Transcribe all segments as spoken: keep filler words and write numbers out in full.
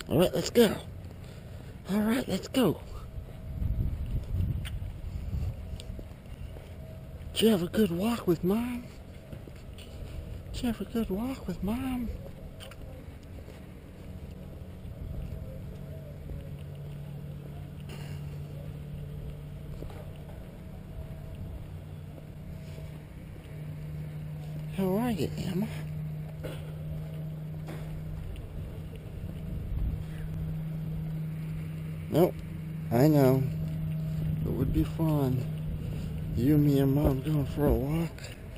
Alright, let's go. Alright, let's go. Did you have a good walk with Mom? Did you have a good walk with Mom? How are you, Emma? Nope, I know. It would be fun. You, me, and Mom going for a walk.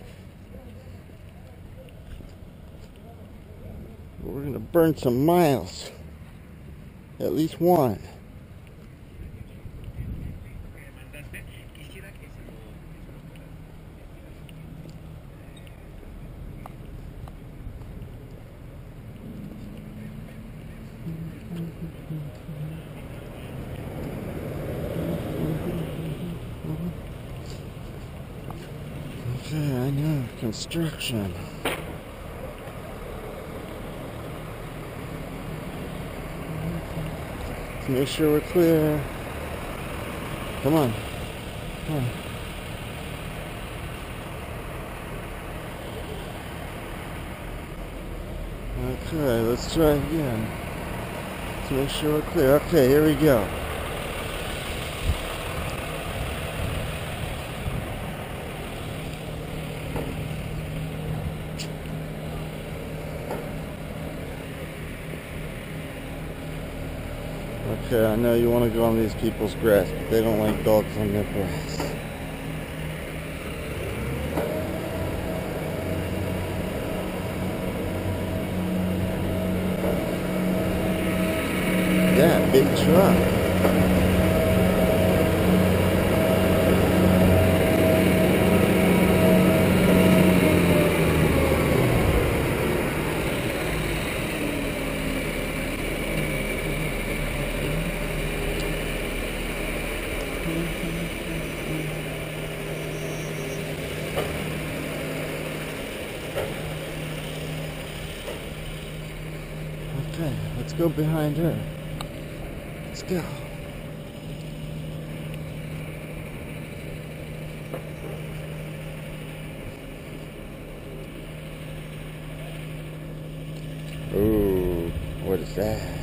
We're gonna burn some miles. At least one. Okay, I know. Construction. Let's make sure we're clear. Come on. Come on. Okay, let's try again. Let's make sure we're clear. Okay, here we go. Okay, I know you want to go on these people's grass, but they don't like dogs on their grass. Yeah, big truck. Okay, let's go behind her. Let's go. Ooh, what is that?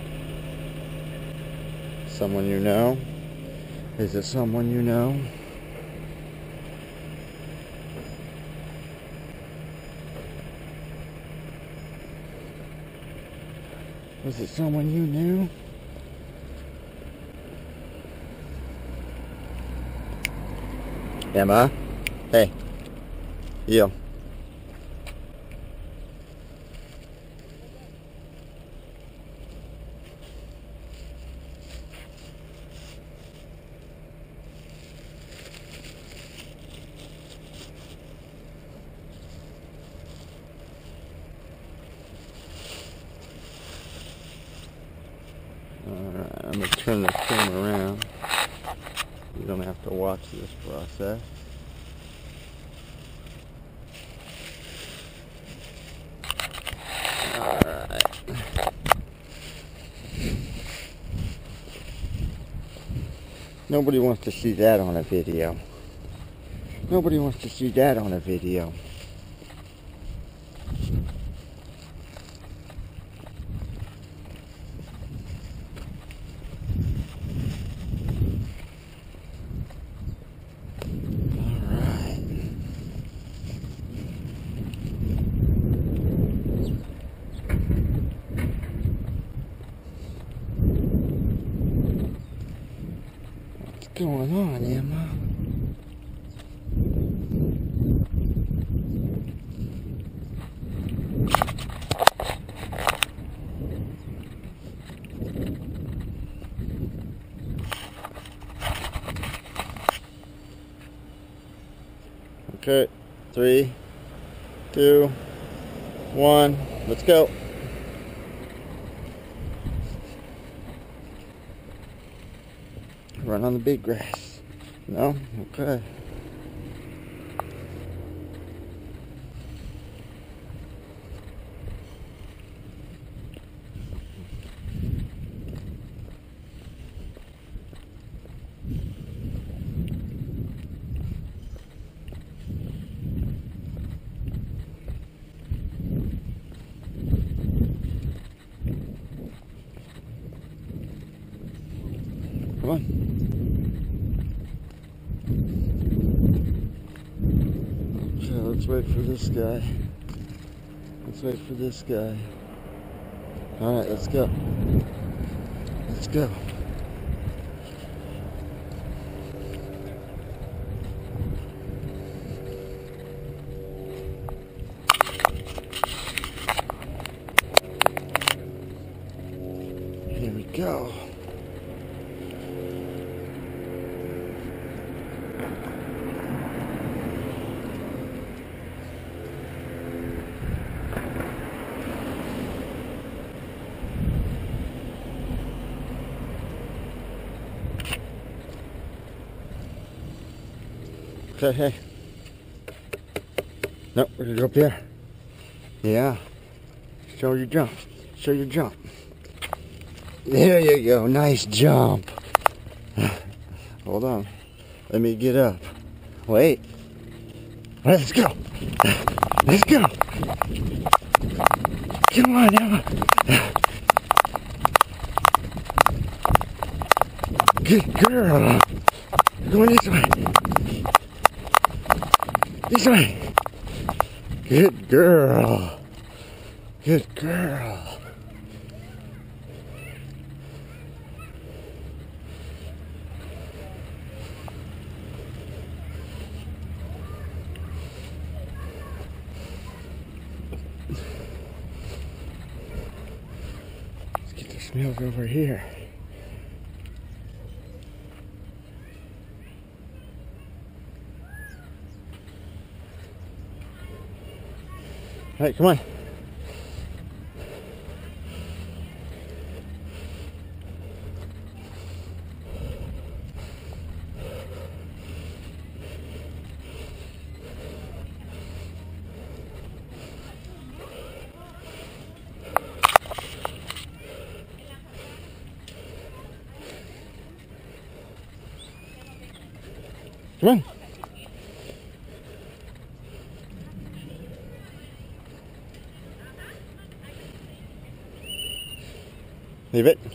Someone you know? Is it someone you know? Was it someone you knew? Emma? Hey. You. Alright, I'm going to turn the camera around. You don't have to watch this process. Alright. Nobody wants to see that on a video. Nobody wants to see that on a video. What's going on, Emma? Okay, three, two, one, let's go. Run on the big grass. No? Okay. Come on. Okay, let's wait for this guy. Let's wait for this guy. Alright, let's go. Let's go. Here we go. Okay, hey. No, we're gonna go up here. Yeah. Show your jump. Show your jump. There you go. Nice jump. Hold on. Let me get up. Wait. Let's go. Let's go. Come on, Emma. Good girl. Going this way. This way. Good girl. Good girl. Let's get this milk over here. All right, come on. Come on. Leave it.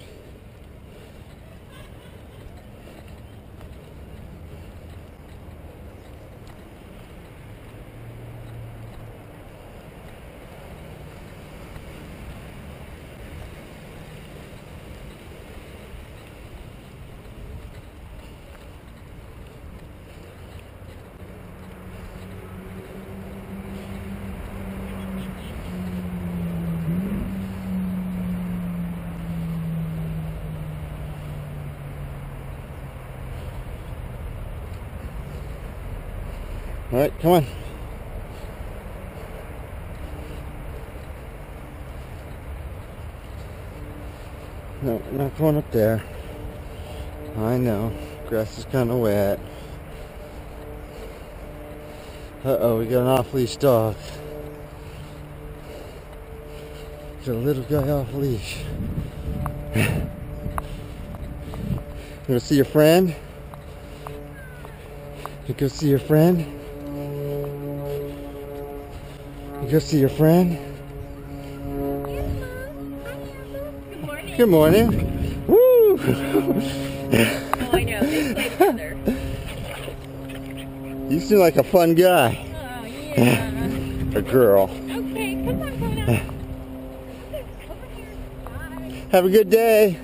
All right, come on. No, we're not going up there. I know. Grass is kind of wet. Uh-oh, we got an off-leash dog. Got a little guy off-leash. You go see your friend? You go see your friend? You go see your friend? Good morning. Woo! Oh, I know. They play together. You seem like a fun guy. Oh, yeah. A girl. Okay, come on, Kona. Come on here. Bye. Have a good day.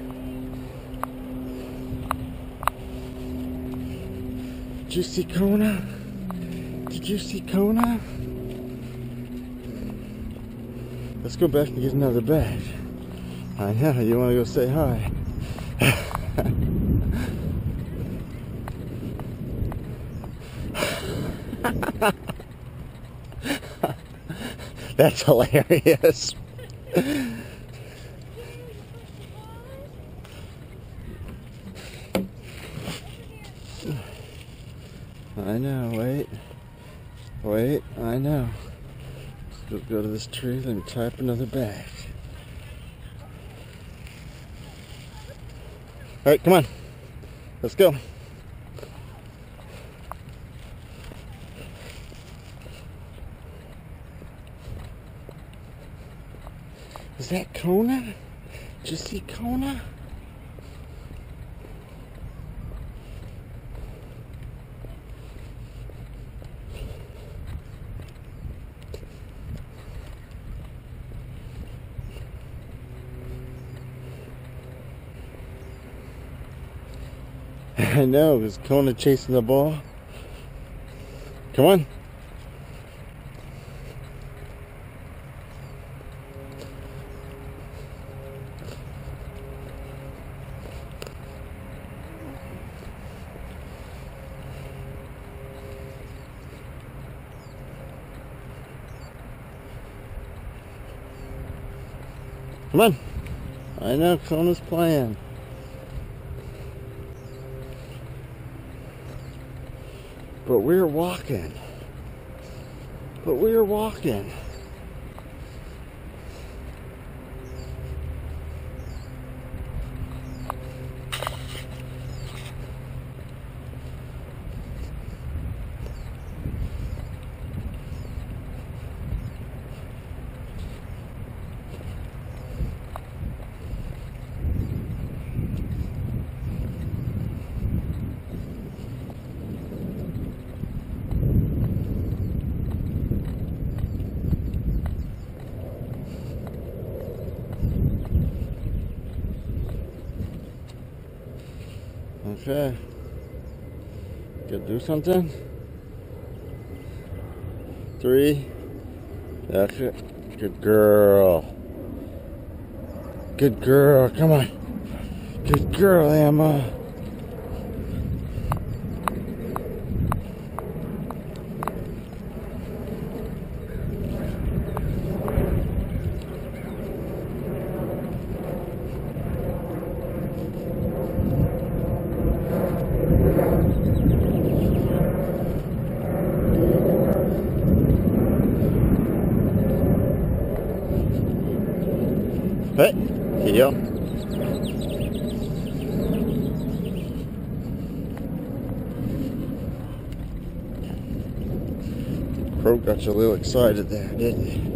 Did you see Kona? Did you see Kona? Let's go back and get another bag. I know, you want to go say hi. That's hilarious. I know, wait. Wait, I know. Let's go, go to this tree, let me tie up another bag. Alright, come on. Let's go. Is that Kona? Did you see Kona? I know, is Kona chasing the ball? Come on. Come on. I know Kona's playing. But we're walking. But we're walking. Okay. Gotta do something. Three. That's it. Good girl. Good girl. Come on. Good girl, Emma. Hey, here you go. Crow got you a little excited there, didn't you?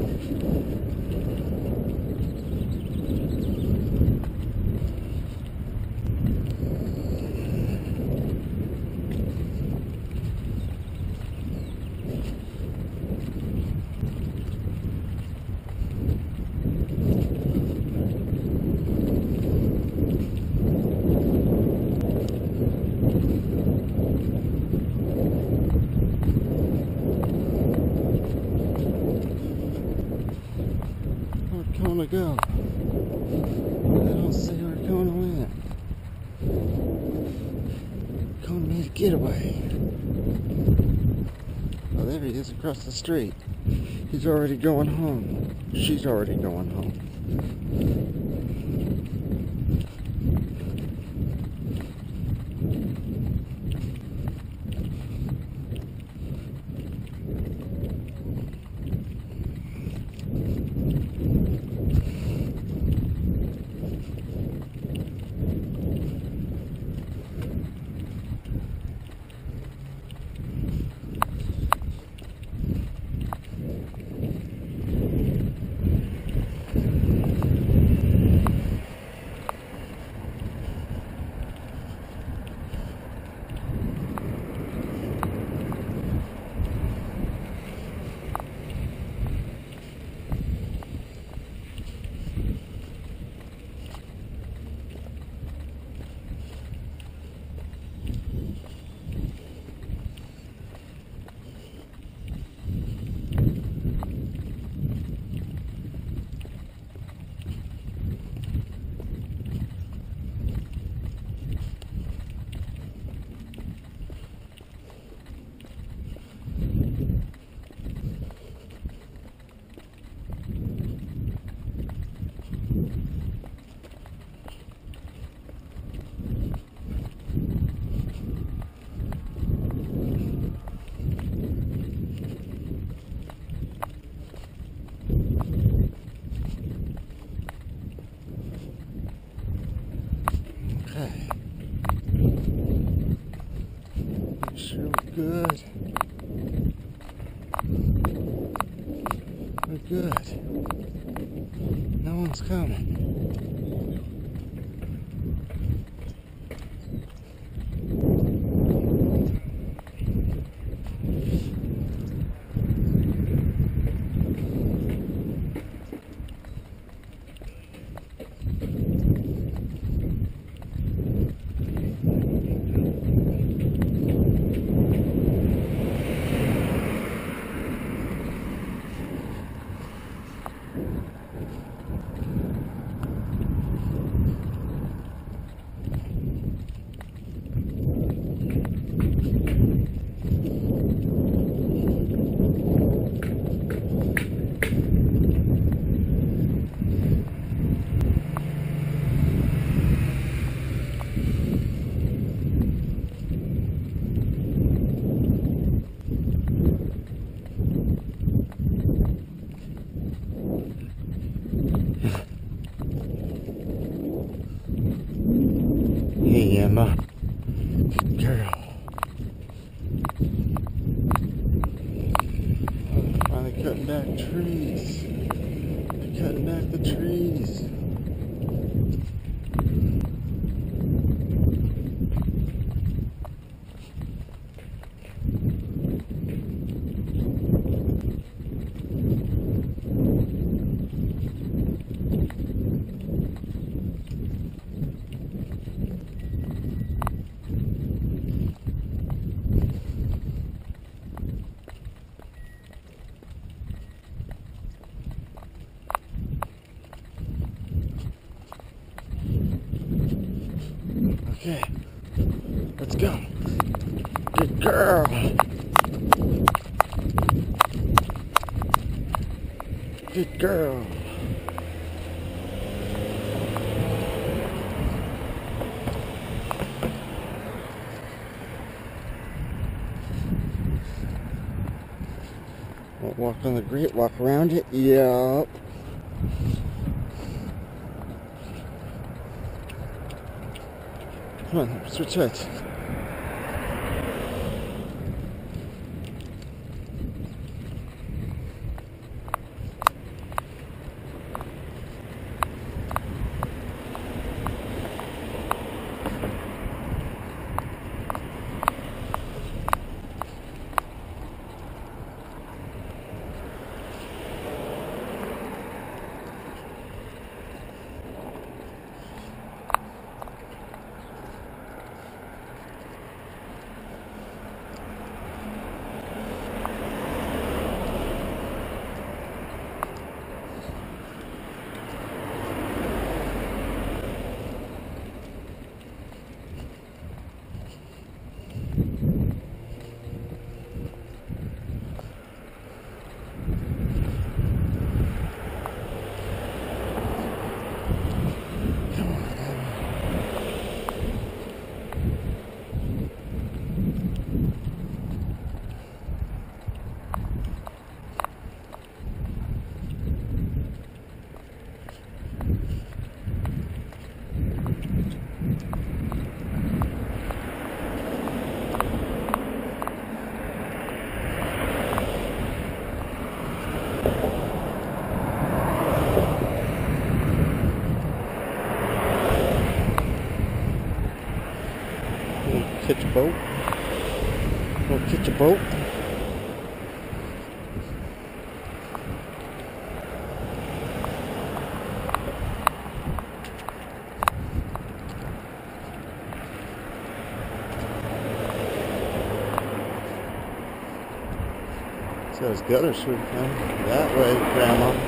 Where'd Kona go? I don't see where Kona went. Kona made a getaway. Oh, there he is across the street. He's already going home. She's already going home. Okay. Make sure we're good. We're good. No one's coming. Grandma. Girl. Finally cutting back trees. They're cutting back the trees. Okay, let's go. Good girl. Good girl. Walk on the grid, walk around it. Yup. Come on, switch sides. Catch a boat. Go catch a boat. So it's gutter should come that way, Grandma.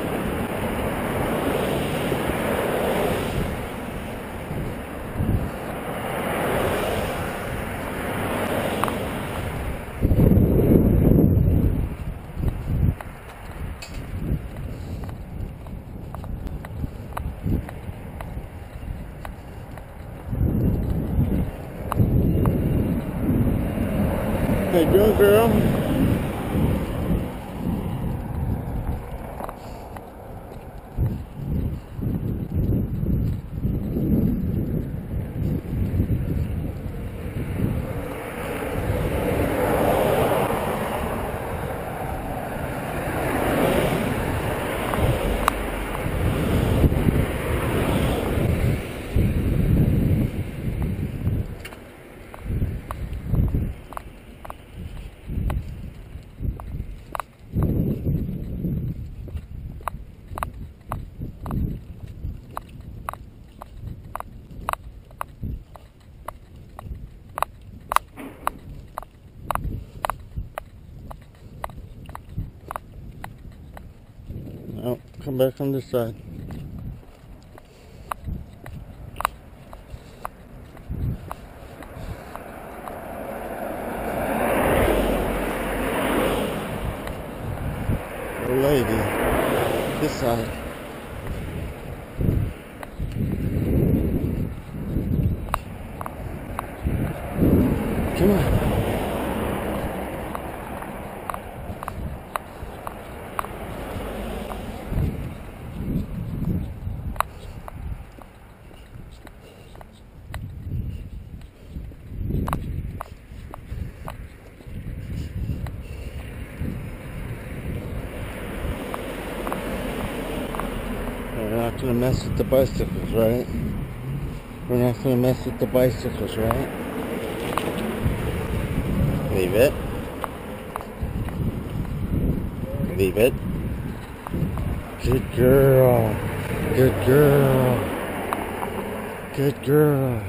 Hey, go girl. Oh, come back on this side. Oh, lady, this side. Come on. gonna mess with the bicycles, right? We're not gonna mess with the bicycles, right? Leave it. Leave it. Good girl. Good girl. Good girl.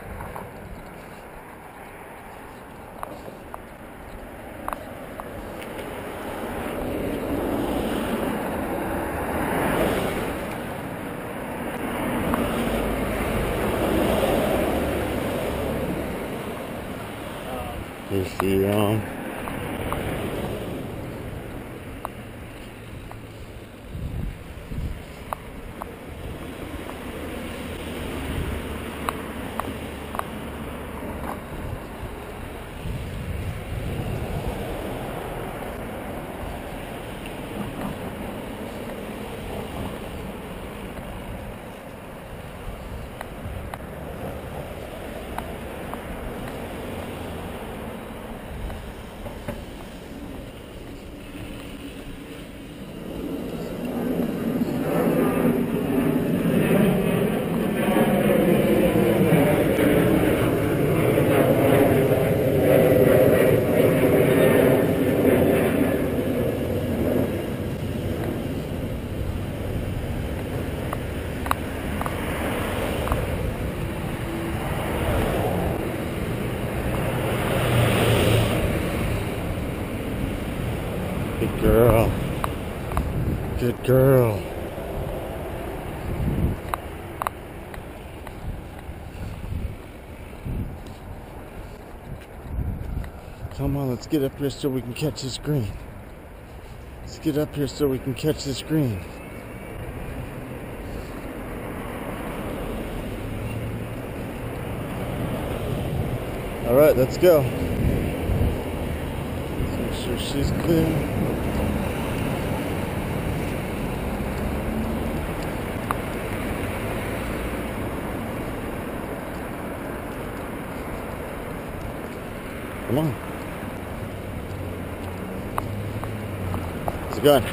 You see, um, good girl. Good girl. Come on, let's get up here so we can catch this green. Let's get up here so we can catch this green. All right, let's go. Make sure she's clear. Come on. How's it going?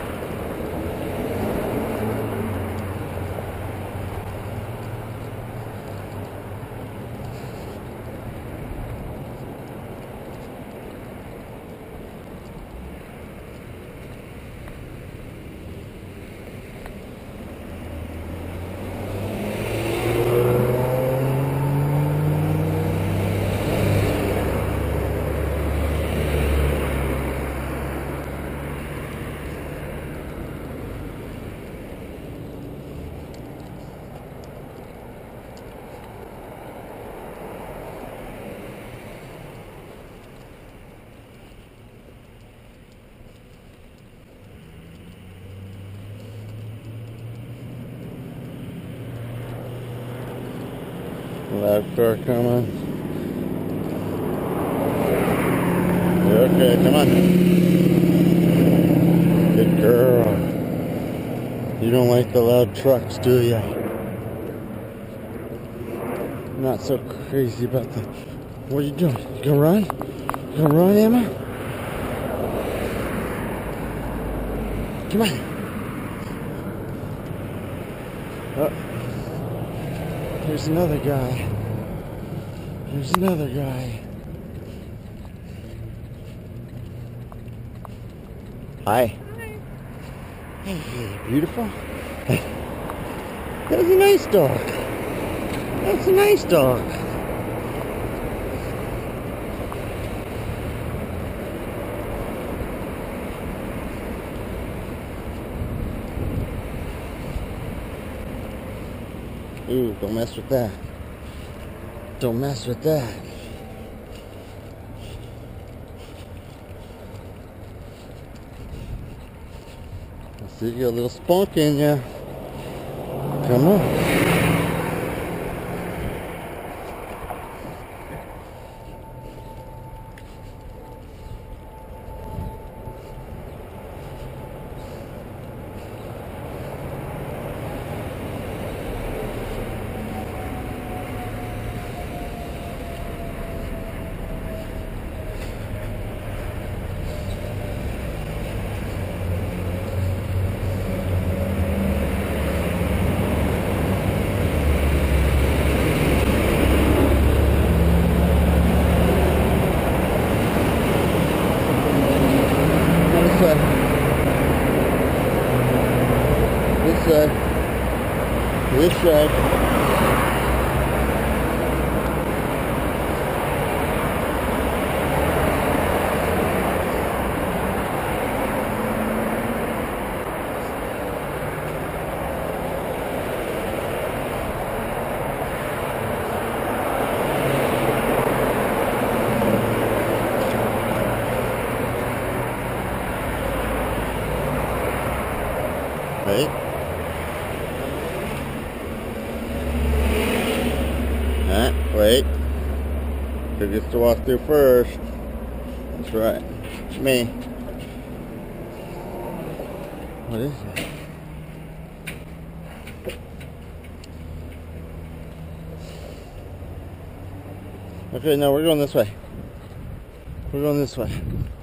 Loud car coming. Okay, come on. Good girl. You don't like the loud trucks, do you? Not so crazy about the... What are you doing? You gonna run? You gonna run, Emma? Come on. Oh. There's another guy. There's another guy. Hi. Hi. Hey, beautiful. That's a nice dog. That's a nice dog. Ooh, don't mess with that. Don't mess with that. I see you got a little spunk in ya. Come on. shed. Wait. Huh? Wait. Who gets to walk through first? That's right. It's me. What is that? Okay, no, we're going this way. We're going this way.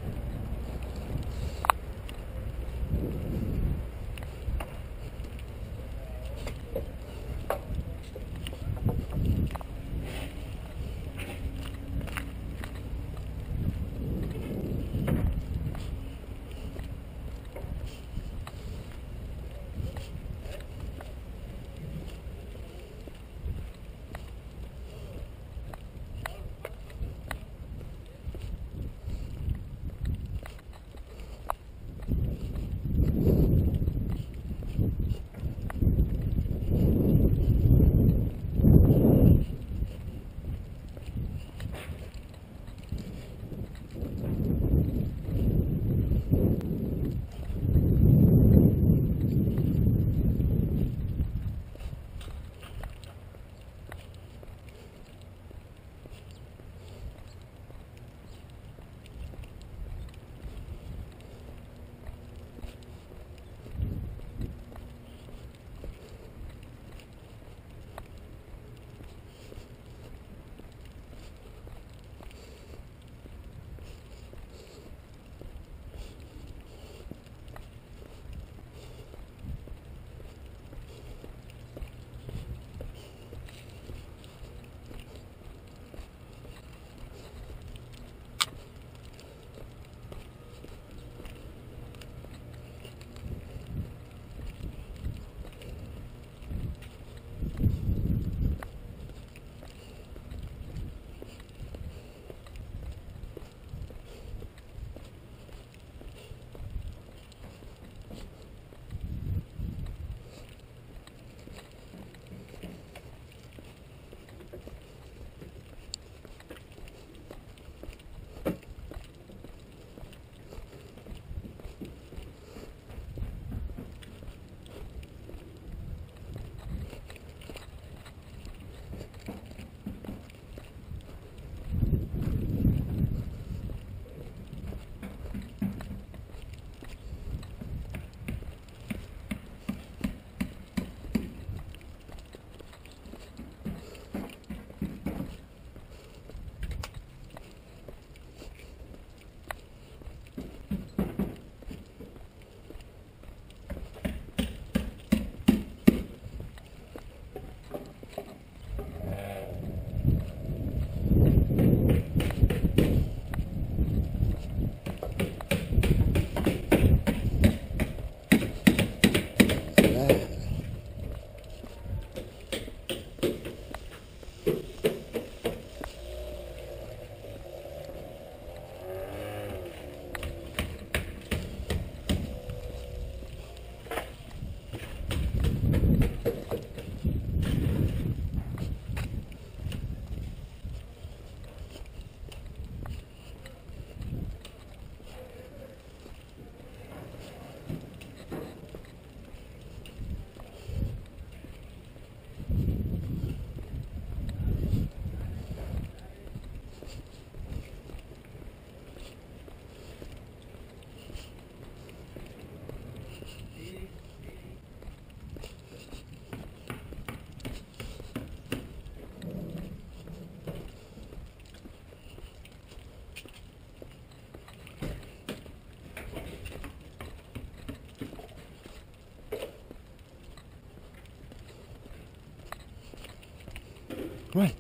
Come on.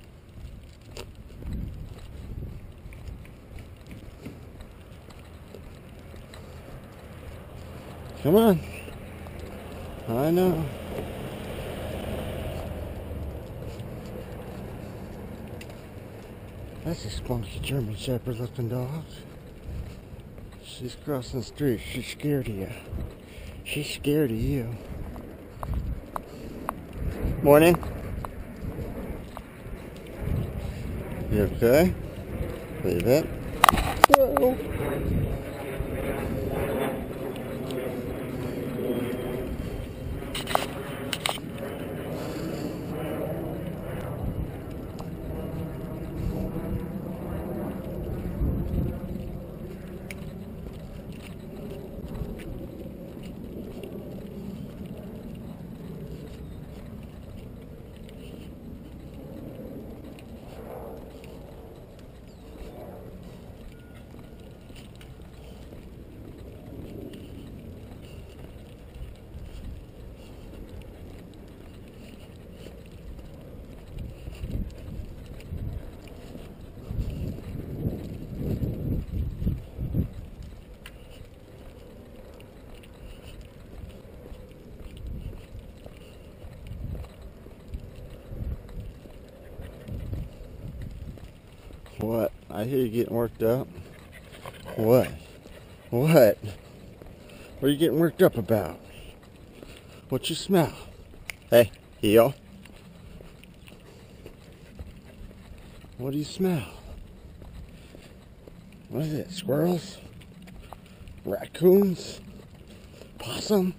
Come on. I know. That's a spunky German Shepherd looking dog. She's crossing the street. She's scared of you. She's scared of you. Morning. You okay? Leave it. Whoa. What? I hear you getting worked up. What? What? What are you getting worked up about? What you smell? Hey, heel. What do you smell? What is it? Squirrels? Raccoons? Possum?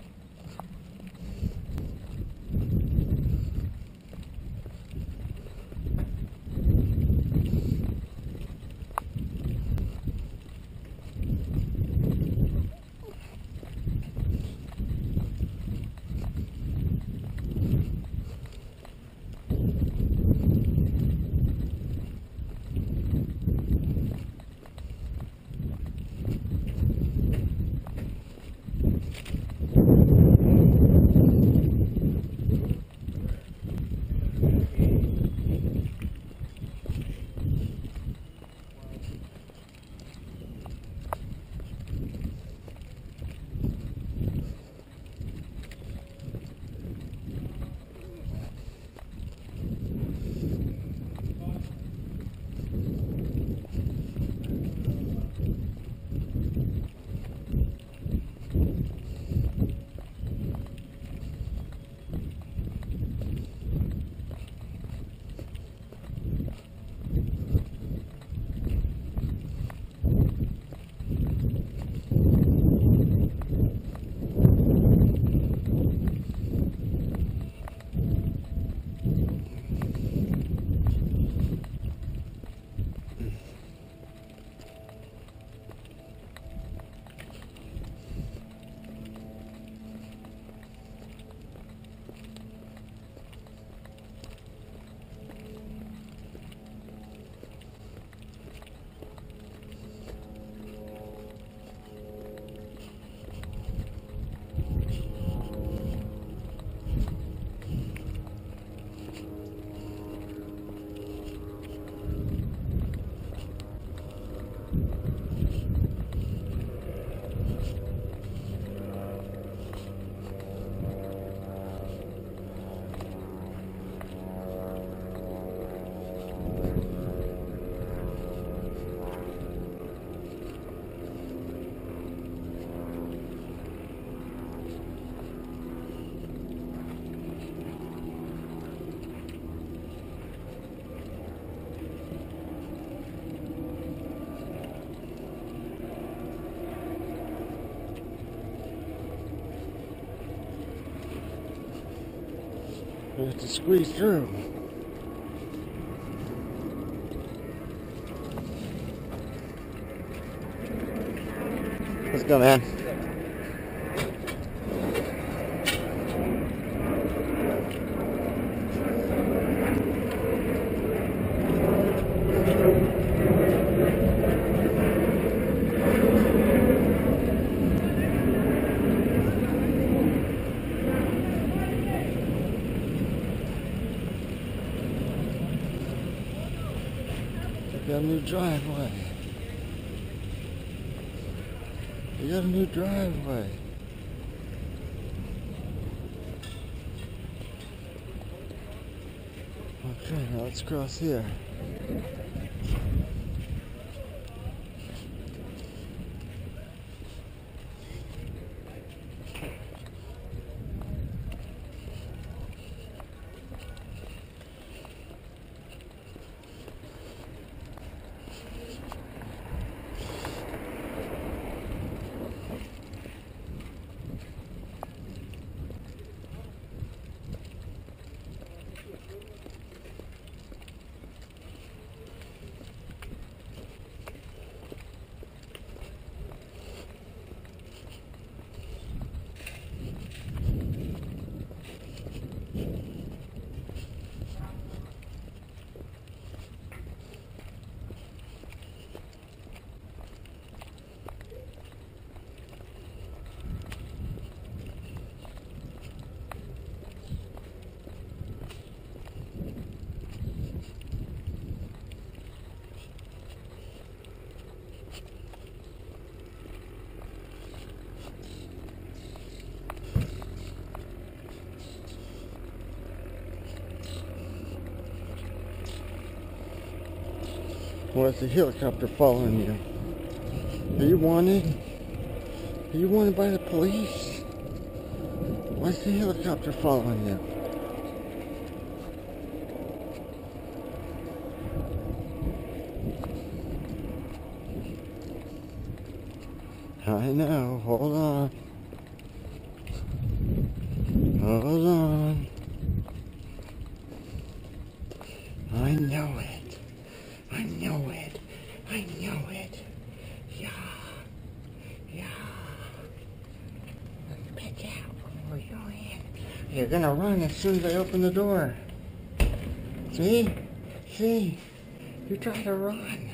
We have to squeeze through. Let's go, man. We got a new driveway. We got a new driveway. Okay, now let's cross here. Why is the helicopter following you? Are you wanted? Are you wanted by the police? Why is the helicopter following you? I know, hold on. Hold on. I know it. I know it. I know it. Yeah. Yeah. Let's pick out before you go in. You're gonna run as soon as I open the door. See? See? You try to run.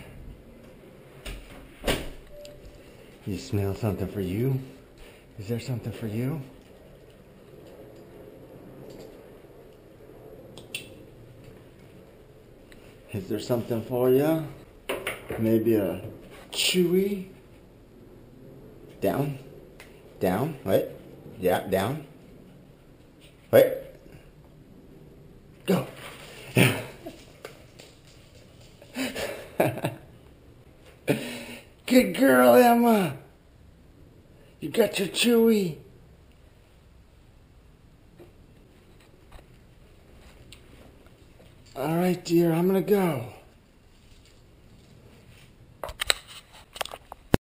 You smell something for you? Is there something for you? Is there something for you? Maybe a chewy? Down? Down? Wait. Yeah, down. Wait. Go. Good girl, Emma. You got your chewy. All right, dear, I'm gonna go.